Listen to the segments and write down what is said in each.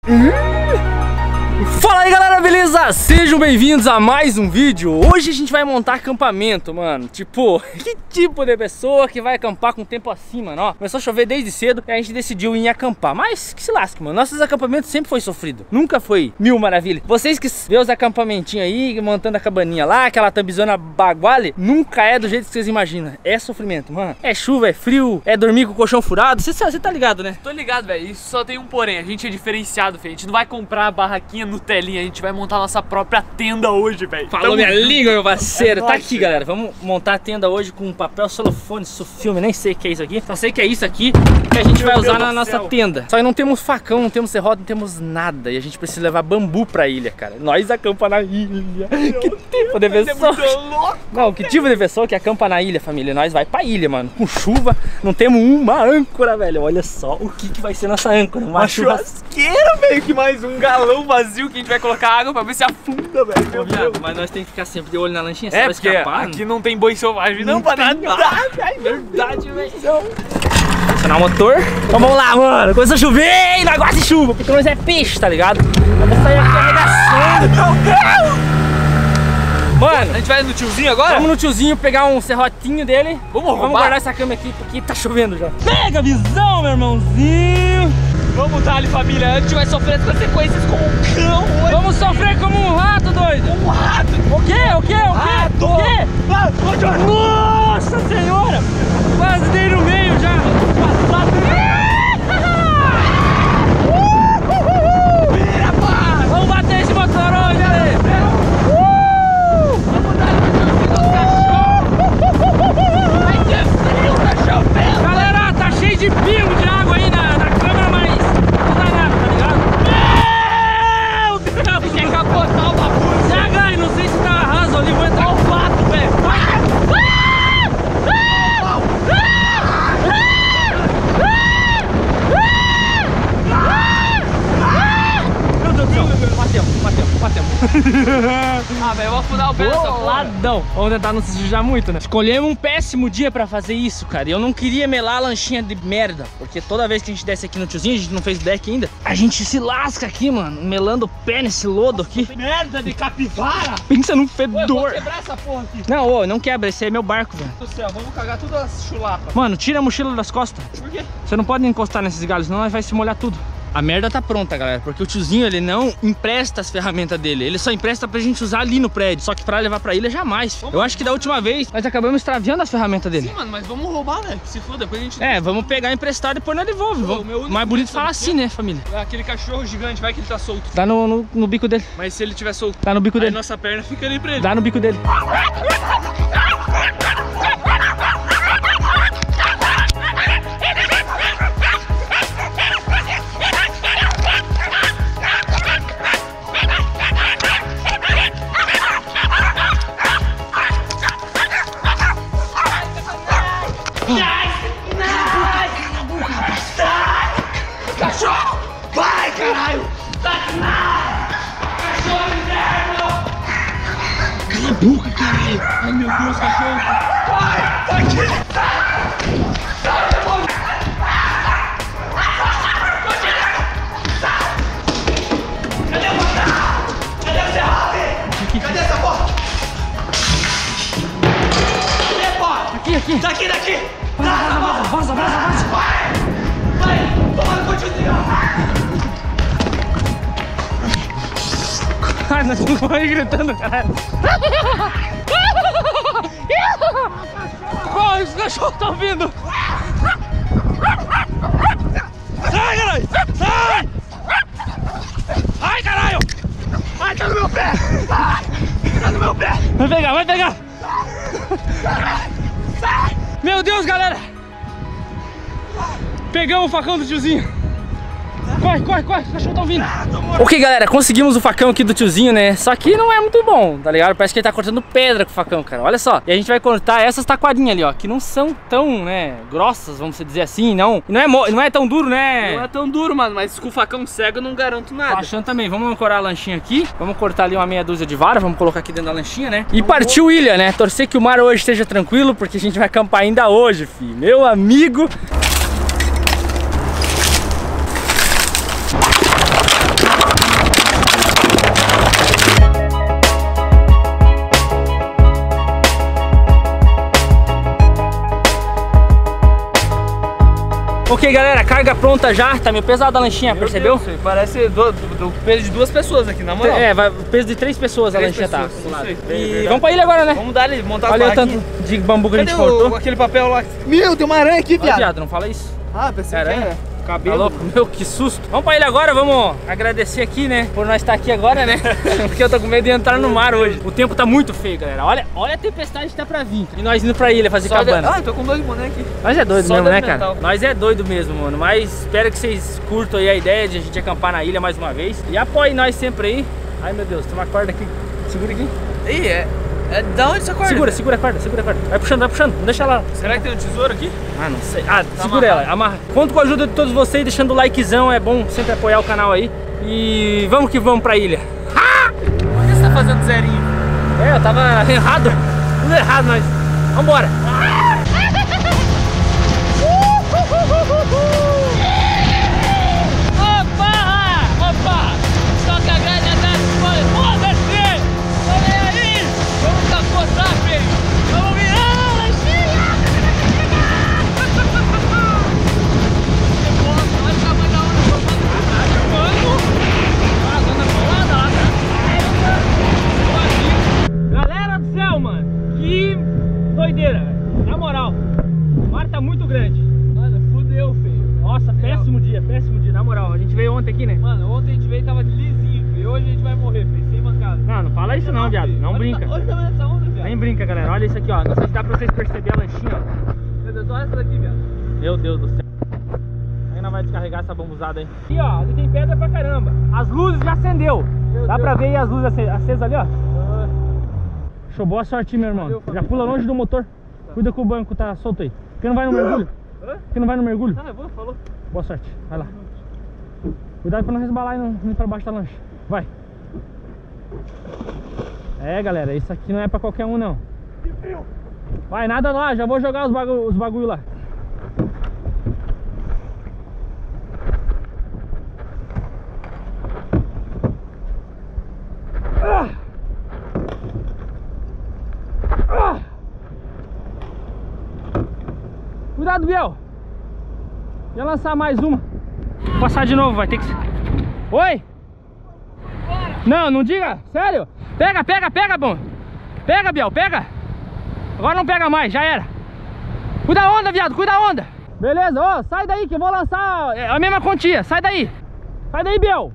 Fala aí galera, beleza? Sejam bem-vindos a mais um vídeo. Hoje a gente vai montar acampamento, mano. Tipo, que tipo de pessoa que vai acampar com o tempo assim, mano? Ó, começou a chover desde cedo e a gente decidiu ir acampar. Mas que se lasque, mano. Nossos acampamentos sempre foi sofrido. Nunca foi mil maravilhas. Vocês que vê os acampamentinhos aí, montando a cabaninha lá, aquela thumbzona baguale, nunca é do jeito que vocês imaginam. É sofrimento, mano. É chuva, é frio, é dormir com o colchão furado. Você tá ligado, né? Tô ligado, velho. Isso só tem um porém. A gente é diferenciado, filho. A gente não vai comprar a barraquinha no telinha. A gente vai montar nossa própria tenda hoje, velho. Falou minha língua, meu parceiro. Tá aqui, galera. Vamos montar a tenda hoje com papel celofane, isso filme. Nem sei o que é isso aqui. Só sei que é isso aqui que a gente vai usar na nossa tenda. Só que não temos facão, não temos serrote, não temos nada. E a gente precisa levar bambu pra ilha, cara. Nós acampa na ilha. Que tipo de pessoa? Não, que tipo de pessoa que acampa na ilha, família? Nós vai pra ilha, mano. Com chuva, não temos uma âncora, velho. Olha só o que vai ser nossa âncora. Uma churrasqueira, meio que mais um galão vazio que a gente vai colocar água pra ver se afunda, velho. Mas nós temos que ficar sempre de olho na lanchinha. É, porque aqui não tem boi selvagem não pra nada. É verdade, velho. Funcionar o motor. Então vamos lá, mano. Começou a chover e nós gosta de chuva, porque nós é peixe, tá ligado? Vamos sair aqui arregaçando. Meu Deus! Mano, a gente vai no tiozinho agora? Vamos no tiozinho pegar um serrotinho dele. Vamos guardar essa cama aqui, porque tá chovendo já. Pega a visão, meu irmãozinho. Vamos dar ali, família. A gente vai sofrer as consequências como um cão hoje. Vamos sofrer como um rato, doido. Um rato. O quê? Rato. O quê? Nossa senhora. Quase dei no meio já. Vira, pá. Vamos bater esse motor hoje, galera. Vamos dar ali no cachorro. Vai ter frio, cachorro. Galera, tá cheio de pingo de água aí na câmera, mas não dá nada, tá ligado? Meu Deus! Tem que capotar o bagulho. Zagai, não sei se tá raso ali, vou entrar o pato, velho. Meu Deus do céu, batemos. Ah, velho, eu vou afundar o pé dessa porra. Ladão. Vamos tentar não se sujar muito, né? Escolhemos um péssimo dia pra fazer isso, cara. E eu não queria melar a lanchinha de merda, porque toda vez que a gente desce aqui no tiozinho, a gente não fez deck ainda, a gente se lasca aqui, mano, melando o pé nesse lodo aqui. Merda de capivara. Pensa num Ué, eu vou fedor. quebrar essa porra aqui. Não, ô, não quebra, esse aí é meu barco, velho. Meu Deus do céu, vamos cagar todas as chulapas. Mano, tira a mochila das costas. Por quê? Você não pode encostar nesses galhos, senão nós vai se molhar tudo. A merda tá pronta, galera, porque o tiozinho, ele não empresta as ferramentas dele. Ele só empresta pra gente usar ali no prédio. Só que pra levar pra ilha, jamais. Eu acho que da última vez, nós acabamos extraviando as ferramentas dele. Sim, mano, mas vamos roubar, né? Se for, depois a gente... É, vamos pegar emprestado e depois nós devolve. Pô, o meu único Mais bonito falar sabe assim, né, família? Aquele cachorro gigante, vai que ele tá solto. Dá no bico dele. Mas se ele tiver solto, Dá no bico aí dele. nossa perna fica ali pra ele. Dá no bico dele. Cachorro! Vai, caralho! Cachorro inferno! Cala a boca, caralho. Ai, meu Deus, cachorro! Vai! Tá aqui! Sai, demônio! Cadê o matar? Cadê o serrote? Cadê essa porra? Cadê, porra? Aqui. Daqui! Vaza. Vai! Toma no tiozinho! Ai, nós estamos aí gritando, caralho. Corre, os cachorros estão vindo. Sai, caralho! Sai! Ai, caralho! Ai, tá no meu pé! Ai, tá no meu pé! Vai pegar! Sai! Meu Deus, galera! Pegamos o facão do tiozinho. Corre, os cachorros estão vindo. Ok, galera, conseguimos o facão aqui do tiozinho, né? Só que não é muito bom, tá ligado? Parece que ele tá cortando pedra com o facão, cara. Olha só. E a gente vai cortar essas taquadinhas ali, ó, que não são tão, né, grossas, vamos dizer assim, não. E não é tão duro, né? Não é tão duro, mano, mas com o facão cego eu não garanto nada. Tô achando também. Vamos ancorar a lanchinha aqui. Vamos cortar ali uma meia dúzia de vara. Vamos colocar aqui dentro da lanchinha, né? E partiu ilha, né? Torcer que o mar hoje esteja tranquilo, porque a gente vai acampar ainda hoje, filho. Meu amigo. Ok, galera, carga pronta já. Tá meio pesada a lanchinha, meu percebeu? Deus, parece do peso de 2 pessoas aqui, na moral. É, vai, peso de 3 pessoas a lanchinha tá. E vamos pra ilha agora, né? Vamos dar ali, montar Olha o tanto de bambu que a gente cortou. Aquele papel lá? Meu, tem uma aranha aqui, Ó, viado, não fala isso. Ah, pensei que era. Cabelo. Tá louco? Meu, que susto. Vamos pra ilha agora, vamos agradecer aqui, né? Por nós estar aqui agora, né? Porque eu tô com medo de entrar no mar hoje. O tempo tá muito feio, galera. Olha a tempestade que tá pra vir. E nós indo pra ilha fazer cabana. Ah, tô com 2 bonecos aqui. Nós é doido mesmo, né, cara? mental. Nós é doido mesmo, mano. Mas espero que vocês curtam aí a ideia de a gente acampar na ilha mais uma vez. E apoiem nós sempre aí. Ai, meu Deus, tem uma corda aqui. Segura aqui. Ih, é da onde essa corda? Segura a corda, segura a corda. Vai puxando, não deixa ela. Será que tem um tesouro aqui? Ah, não sei. Ah, segura ela, amarra. Conto com a ajuda de todos vocês, deixando o likezão. É bom sempre apoiar o canal aí. E vamos que vamos pra ilha. Por que você tá fazendo zerinho? É, eu tava errado. Tudo errado, mas vambora. Opa! Só que a grade atrás foda-se! Olha aí! Vamos capotar, filho! Vamos virar, lanchinha! Olha o tamanho da onda! Galera do céu, mano! Que doideira, velho! Na moral, o mar tá muito grande. Mano, fudeu, feio. Nossa, péssimo dia, na moral. A gente veio ontem aqui, né? Mano, ontem a gente veio e tava lisinho, feio. Hoje a gente vai morrer, feio, sem mancada. Não fala isso não, viado. Não brinca. Olha o tamanho dessa onda, viado. Nem brinca, galera. Olha isso aqui, ó. Não sei se dá pra vocês perceberem a lanchinha, ó. Meu Deus, olha essa daqui, viado. Meu Deus do céu. Aí nós vai descarregar essa bambuzada aí. Aqui, ó. Ali tem pedra pra caramba. As luzes já acendeu. Dá pra ver aí as luzes acesas ali, ó. Show, boa sorte, meu irmão. Já pula longe do motor. Cuida que o banco tá solto aí. Porque não vai no mergulho. Porque não vai no mergulho. Ah, eu vou, falou. Boa sorte. Vai lá. Cuidado pra não resbalar e não ir pra baixo da lancha. Vai. É, galera, isso aqui não é pra qualquer um, não. Vai, nada lá, já vou jogar os bagulho lá. Cuidado, Biel. Ia lançar mais uma. Vou passar de novo, vai ter que... Oi? Não diga. Sério? Pega, bom. Pega, Biel, pega. Agora não pega mais, já era. Cuida a onda, viado, cuida a onda. Beleza, ó, sai daí que eu vou lançar a mesma quantia. Sai daí, Biel.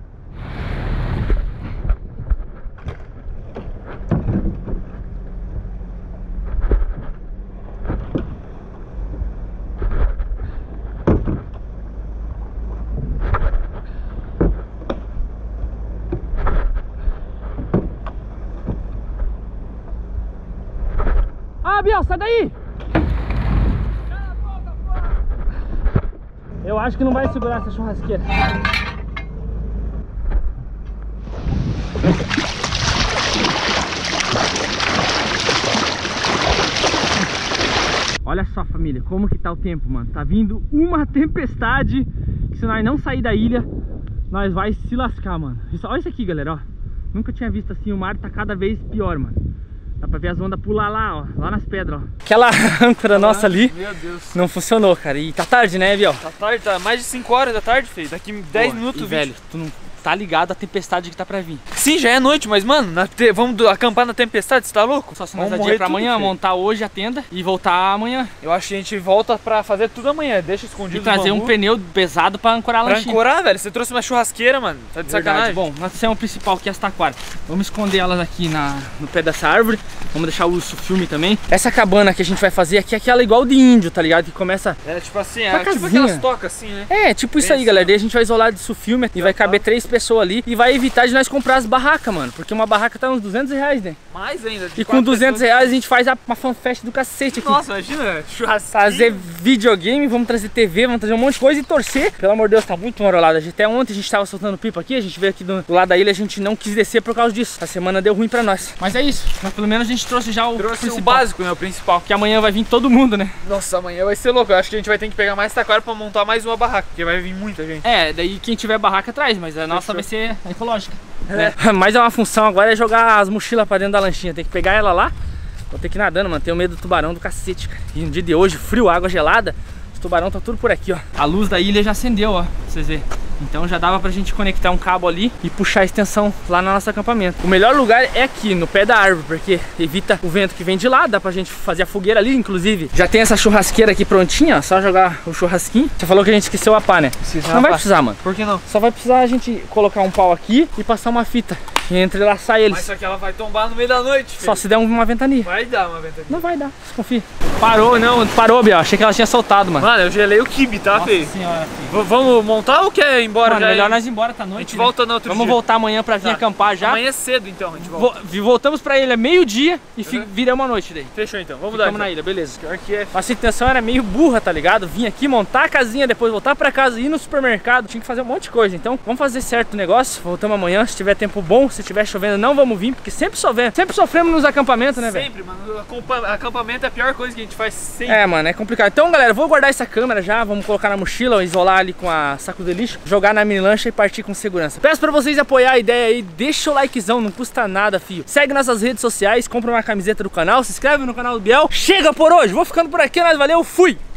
Ah, Biel, sai daí! Eu acho que não vai segurar essa churrasqueira. Olha só, família, como que tá o tempo, mano. Tá vindo uma tempestade que se nós não sair da ilha, nós vai se lascar, mano. Olha isso aqui, galera, ó. Nunca tinha visto assim, o mar tá cada vez pior, mano. Dá pra ver as ondas pular lá, ó, lá nas pedras, ó. Aquela âncora nossa ali, meu Deus, não funcionou, cara. E tá tarde, né, Biel? Tá tarde, tá mais de 5 horas da tarde, filho. Daqui 10 minutos, velho, tu não tá ligado a tempestade que tá pra vir. Sim, já é noite, mas, mano, vamos acampar na tempestade, você tá louco? Só se nós adiar pra amanhã, montar hoje a tenda e voltar amanhã. Eu acho que a gente volta pra fazer tudo amanhã, deixa escondido. E trazer um pneu pesado pra ancorar a lanchinha. Pra ancorar, velho? Você trouxe uma churrasqueira, mano. Tá de sacanagem. Bom, nós temos o principal que é as taquaras. Vamos esconder elas aqui no pé dessa árvore. Vamos deixar o urso filme também. Essa cabana que a gente vai fazer aqui é aquela igual de índio, tá ligado? Que começa... É tipo assim, é tipo aquelas tocas assim, né? É, tipo isso aí, galera. Daí a gente vai isolar de sulfilme e vai caber 3 pessoas ali. E vai evitar de nós comprar as barracas, mano. Porque uma barraca tá uns 200 reais, né? Mais ainda. E com 200 reais a gente faz uma fanfest do cacete aqui. Nossa, imagina, churrasquinho. Fazer videogame, vamos trazer TV, vamos trazer um monte de coisa e torcer. Pelo amor de Deus, tá muito marolado. Até ontem a gente tava soltando pipa aqui, a gente veio aqui do lado da ilha, a gente não quis descer por causa disso. A semana deu ruim pra nós. Mas é isso, mas pelo menos a gente trouxe já o básico, né? O principal. Que amanhã vai vir todo mundo, né? Nossa, amanhã vai ser louco. Eu acho que a gente vai ter que pegar mais taquara pra montar mais uma barraca, porque vai vir muita gente. É, daí quem tiver barraca traz, mas a nossa vai ser ecológica. Mas é uma função agora é jogar as mochilas pra dentro da lanchinha. Tem que pegar ela lá. Vou ter que ir nadando, mano. Tenho medo do tubarão do cacete, cara. E no dia de hoje, frio, água gelada. tubarão tá tudo por aqui, ó. A luz da ilha já acendeu, ó, pra vocês verem. Então já dava pra gente conectar um cabo ali e puxar a extensão lá no nosso acampamento. O melhor lugar é aqui, no pé da árvore, porque evita o vento que vem de lá, dá pra gente fazer a fogueira ali, inclusive. Já tem essa churrasqueira aqui prontinha, ó, só jogar o churrasquinho. Você falou que a gente esqueceu a pá, né? Não vai precisar, mano. Por que não? Só vai precisar a gente colocar um pau aqui e passar uma fita e entrelaçar eles. Mas só que ela vai tombar no meio da noite, filho. Só se der uma ventania. Vai dar uma ventania. Não vai dar, desconfia. Parou, não, parou, Biel. Achei que ela tinha soltado, mano. Mano, eu gelei o kibe, tá, Nossa filho? senhora, filho. Vamos montar ou quer ir embora? Mano, já? melhor nós ir embora, tá noite. A gente né? volta no outro Vamos dia. voltar amanhã pra vir Tá. acampar já. Amanhã é cedo, então, a gente volta. Voltamos pra ilha meio-dia e viramos a noite daí. Fechou, então. Vamos Ficamos dar. na ilha, beleza. Pior que é. Nossa intenção era meio burra, tá ligado? Vim aqui montar a casinha, depois voltar pra casa e ir no supermercado. Tinha que fazer um monte de coisa. Então, vamos fazer certo o negócio. Voltamos amanhã. Se tiver tempo bom, se tiver chovendo, não vamos vir, porque sempre chovendo. Sempre sofremos nos acampamentos, né, velho? Sempre, mano. Acampamento é a pior coisa que a gente faz sempre. É, mano, é complicado. Então, galera, vou guardar essa câmera já. Vamos colocar na mochila, isolar ali com a saco de lixo, jogar na mini lancha e partir com segurança. Peço pra vocês apoiar a ideia aí. Deixa o likezão, não custa nada, fio. Segue nossas redes sociais, compra uma camiseta do canal, se inscreve no canal do Biel. Chega por hoje. Vou ficando por aqui, nós valeu, fui!